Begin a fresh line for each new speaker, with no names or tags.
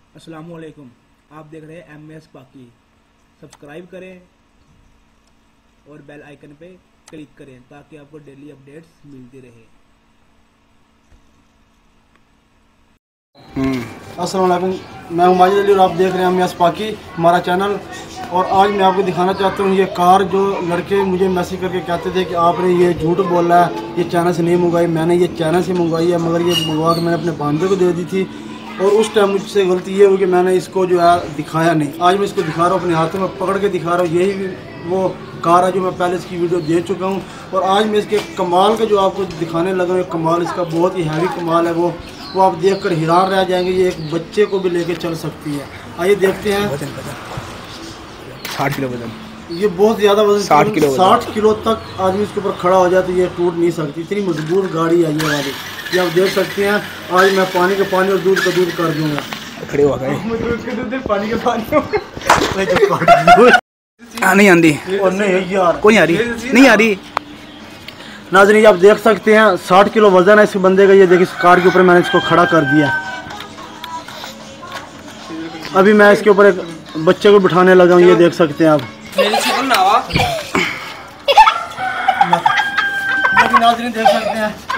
अस्सलामुअलैकुम, आप देख रहे हैं MS पाकी। सब्सक्राइब करें और बेल आइकन पे क्लिक करें ताकि आपको डेली अपडेट्स मिलती रहे।
अस्सलाम वालेकुम, मैं हूं माजिद अली और आप देख रहे हैं MS पाकी हमारा चैनल। और आज मैं आपको दिखाना चाहता हूं ये कार जो लड़के मुझे मैसेज करके कहते थे कि आपने ये झूठ बोला है, ये चाइना से नहीं मंगवाई। मैंने ये चाइना से मंगवाई है, मगर ये मंगवा के मैंने अपने भांजे को दे दी थी और उस टाइम मुझसे गलती ये हुई कि मैंने इसको जो है दिखाया नहीं। आज मैं इसको दिखा रहा हूँ, अपने हाथों में पकड़ के दिखा रहा हूँ। यही वो कार है जो मैं पहले इसकी वीडियो दे चुका हूँ और आज मैं इसके कमाल का जो आपको दिखाने लगा हूँ। कमाल इसका बहुत ही हैवी कमाल है, वो आप देखकर हैरान रह जाएंगे। ये एक बच्चे को भी लेके चल सकती है। आइए देखते हैं।
60 किलो वजन,
ये बहुत ज़्यादा वजन,
60
किलो तक आदमी इसके ऊपर खड़ा हो जाए तो ये टूट नहीं सकती। इतनी मजबूत गाड़ी है ये वाली, ये आप देख सकते हैं। आज मैं पानी का पानी और दूध का दूध कर दूंगा।
खड़े हो गए,
दूध के दूध पानी का पानी
नहीं आंदी
और नहीं यार,
कोई नहीं आ रही, नहीं आ रही।
नाज़रीन आप देख सकते हैं 60 किलो वजन है इस बंदे का। ये देखिए इस कार के ऊपर मैंने इसको खड़ा कर दिया। अभी मैं इसके ऊपर एक बच्चे को बिठाने लगा हूँ, ये देख सकते हैं आप। नाज़रीन देख सकते हैं